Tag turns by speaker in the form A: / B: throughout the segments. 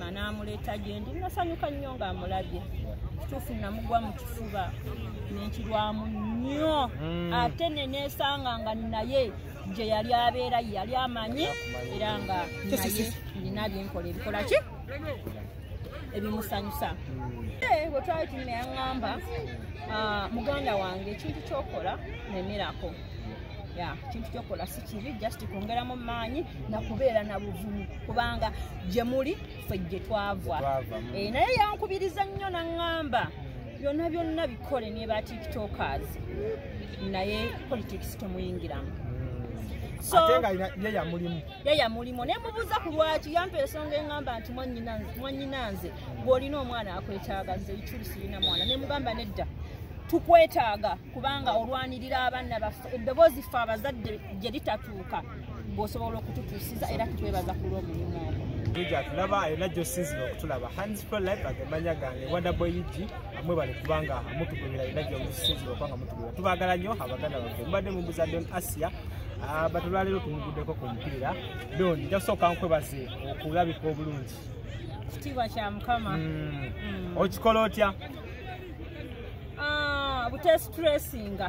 A: Isma n'amuleeta gye ndi nasanyuka nnyo ng'amulabye kituufu namugwa mu kifuba n'enkirwamu nnyo ate ne neesanga nga naye gye yali abeera yali amanyi era nga naye nina byenkola ebikola ki ebimusanyusa bwe twali tulina yaŋŋamba muganda wange ekintu kyokola nemerako kintu kyokola si kibi just kwongeramu maanyi nakubeera na buvumu kubanga gye muli ffe gye twava naye yankubiriza nnyo naŋŋamba byonna byonna bikole ne ba tiktokers naye politics temuyingiramu ye yamulimu nemubuuza ku lwaki yampa ensonga eŋŋamba nti mwannyinanze bw'olina omwana akwetaaga nze ikyuli sirina mwana nemugamba nedda tukwetaaga kubanga olwanirira abaana baffe eddoboozi ffe abazadde gye litatuuka bw'osobola okututuusiza era tutwebaza ku lw'omulimu ogwo
B: tulaba era gy'osinzira okutulaba hands for life agemanya gange wadaboyigi amwe bali kubanga amutugobera era gy'omusinzira okubanga mutugobera tubaagala nnyo abaganda baffe mubadde mumbuza Don Asia batulwaleero tumuguddeko ku mupiira Don njakusooka nkwebaze okulabika obulungi
A: kitiibwa kya Mukama
B: okikola otya
A: butestressinga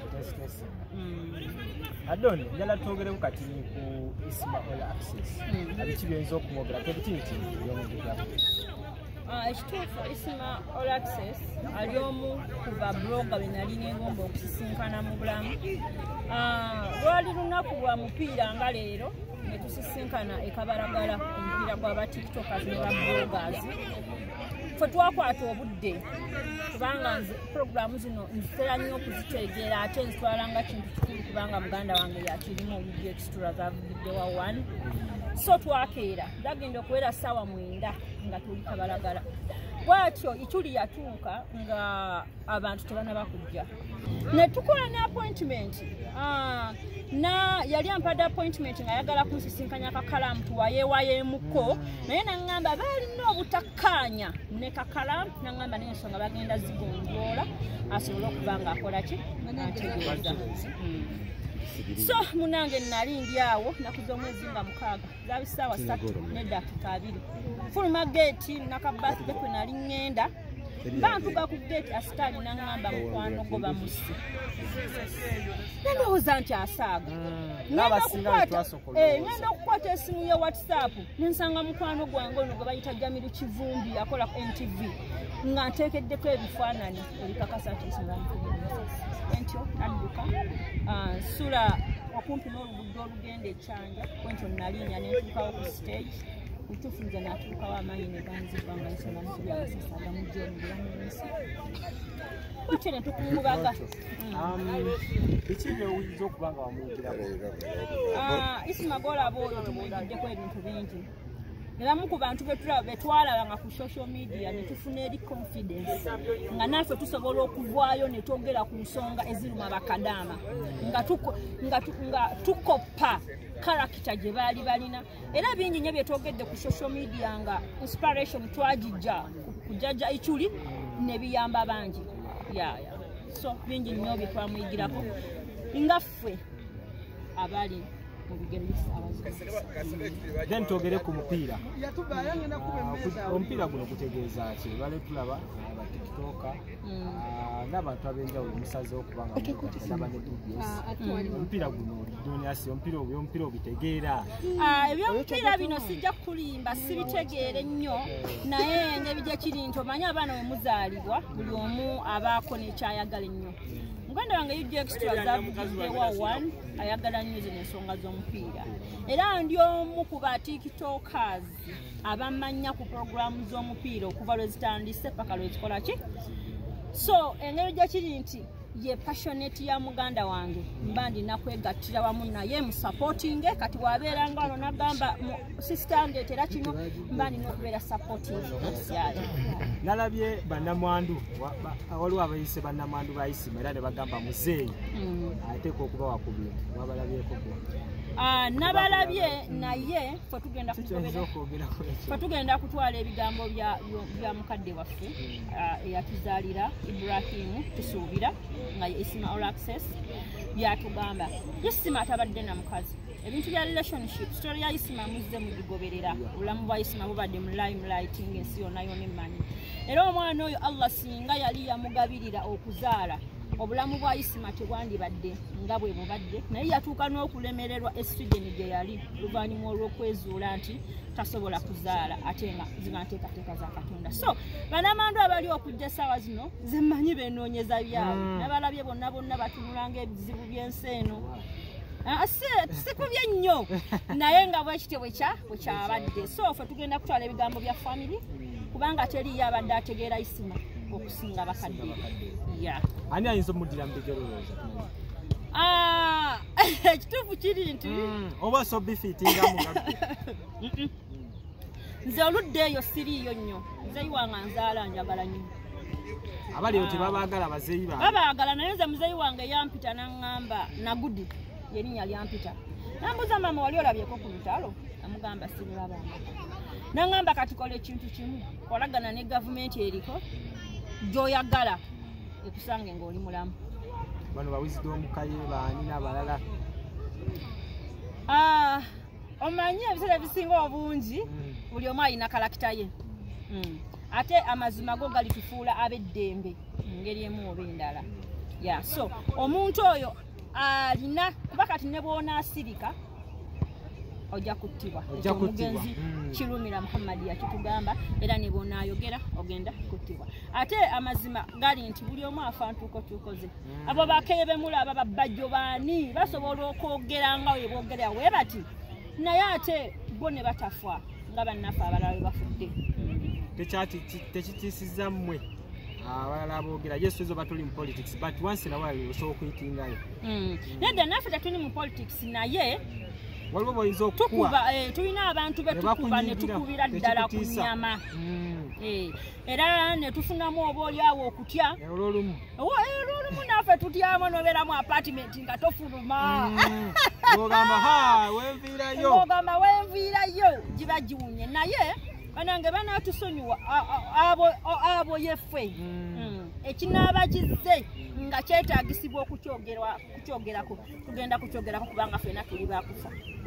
B: Adoni njala twogereko kati ku Isma Olaxes abiki byinza okumwogera kebitinti byomugirako
A: ekituufu Isma Olaxes ali omu ku babloga be nali negomba okusisinkana mu bulamu lwali lunaku lwa mupiira nga leero ne tusisinkana ekabalagala omupiira gw'aba tiktokers ne babloggers ffe twakwata obudde kubanga nze puroguramu zino nzitera nnyo okuzitegeera ate nzitwala nga kintu kikulu kubanga muganda wange yakirimu oluggi extra zavugiddewa 1 so twakeera zagenda okuwera ssaawa 9 nga tuli kabalagala bwatyo ikyuli yatuuka nga abantu tebanaba kujja ne tukola ne appointment yali ampadde appointment nga ayagala kunsisinkanya akakalamu tuwayeewayeemuko naye naŋŋamba baalina obutakkaanya ne kakalamu naŋŋamba n'ensonga bagenda zigonjoola asobole okuba ng'akola ki ategeeza so munange nali ndi awo nakuza omwezi nga 6 zaaba ssaawa 3 n'eddakiika 2 fuluma geeti nakabbathde kwe nali ŋŋenda bantuga ku geeti asitaali naŋŋamba mukwano go bamusse nalowooza nti asaaga ngenda okukwata esimu ye WhatsApp nensanga mukwano gwange ono gwe bayita Jamiru Kivumbi akola ku NTV nga nteekeddeko ebifaananyi ebikakasa nti entyo adduka nsula okumpi n'oluguudo olugenda ekyanja kwentyo nalinya nentuukawo ku stage kutuufu nze natuukawo amaanyi ne ganzibwa nga nsonga mukubi agasasa agamujenibulamunsi kutyo ne tukungubaga
B: biki byowuliza okuba nga wamuyigirako
A: Isma golaba oyo tumuyigiddeko ebintu bingi era mu ku bantu betwalaba nga ku social media ne tufuna eri confidence nga naffe tusobola okuvaayo ne twogera ku nsonga eziruma bakadaama nga tukoppa character gye baali balina era bingi nnyo bye twogedde ku social media nga inspiration twagijja kujaja ikyuli ne biyamba bangi so bingi nnyo bye twamuyigirako nga ffe abali
B: then twogere ku mupiira omupiira guno gutegeeza ki bale tulaba abatiktoka n'abantu ab'enjawulo musaze okubanga naba ne DBS omupiira guno doniasi omupiira obitegeera
A: ebyomupiira bino sijja kulimba sibitegeere nnyo naye nebijja kiri nti omanyi abaana we muzaalibwa buli omu abaako n'ekyayagala ennyo muganda wange UG Extra zavugiddewa 1 ayagala nnyo zino ensonga z'omupiira era ndi omu ku ba tiktokers abamanya ku programu z'omupiira okuva lwe zitandise paka lwe zikola ki so engeri gye kiri nti ye passionate ya muganda wange mba ndina kwegattira wamu naye musupporting kati wabeera nga ono nagamba sister ndeetera kino mba ndina okubeera supportive
B: nalabye bannamwandu waliwo abayise bannamwandu ba Isima era ne bagamba muzeeyi ateeka okuba wakubye wabalabyeko
A: nabalabye naye tugenda kutwala ebigambo bya mukadde waffe eyatuzaalira Ibrahim tusuubira nga Isma Olaxes byatugamba Isima atabadde na mukazi ebintu bya relationship story ya Isma muzze mugigoberera obulamu bwa Isma bubadde mu limelight ng'ensi yonna emmanyi era omwana oyo Allah singa yali yamugabirira okuzaala obulamu bwa Isma tebwandibadde nga bwe bubadde naye yatuuka n'okulemererwa esitudeni gye yali luvannyuma olw'okwezuula nti tasobola kuzaala ate nga zinateekateeka za Katonda so Namwandu abali okujja essaawa zino ze mmanyi beenoonyeza byabwe nabalabye bonna batunula ng'ebizibu by'ensi eno sikubye nnyo naye nga bwekityo bwekyabadde so ffe tugenda kutwala ebigambo bya family kubanga teriyo abadde ategeera Isma okusinga bakadde
B: ani ayinza omuddira mu bigero looza
A: ekituufu kiri nti
B: oba sobifiitinga mugaga
A: nze oludde eyo siriiyo nnyo muzeeyi wange nzaala njagala nnyo
B: abali oti babaagala bazeeyi bange
A: babaagala naye nze muzeeyi wange yampita n'aŋŋamba nagudi yerinnya lyampita nambuuza maama wali olabyeko ku lutalo namugamba sirulabanga n'aŋŋamba kati kola ekintu kimu kolagana ne gavumenti eriko gy'oyagala ekusange ng'oli mulamu
B: bano bawizidde omukaye baani n'abalala
A: omanyi ebiseera ebisinga obungi buli omu alina kalakita ye ate amazima go galitufuula ab'eddembe ngeri emu oba endala so omuntu oyo alina kuba kati ne bw'onaasirika ojja kuttibwa omugenzi kirumira Muhammad yakitugamba era ne bw'onaayogera ogenda kuttibwa ate amazima gali nti buli omu afa ntuukotuukoze abo bakeebe mulaba babbajjo baani basobola okwogera nga we boogera we bati naye ate bo ne batafa nga bannaffe abalala we bafudde
B: tekitiisiza mmwe abalala aboogera yesu ezo batuli mu politics but once in a while osobola okuyitingayo
A: nedda naffe tetuli mu politics naye
B: waliwo boyinza okukuba
A: tulina abantu betukuba ne tukubira ddala ku nnyama era ne tufunamu oba oliawo okutya
B: olwolumu
A: naffe tutyamu nobeeramu apartment nga tofuluma
B: ogamba
A: wenviirayo giba giwunye naye banange banatusonyiwa abo yeffe ekinaaba kizze nga kyetaagisibwa okukyogerako tugenda kukyogerako kubanga ffena tuli bakufa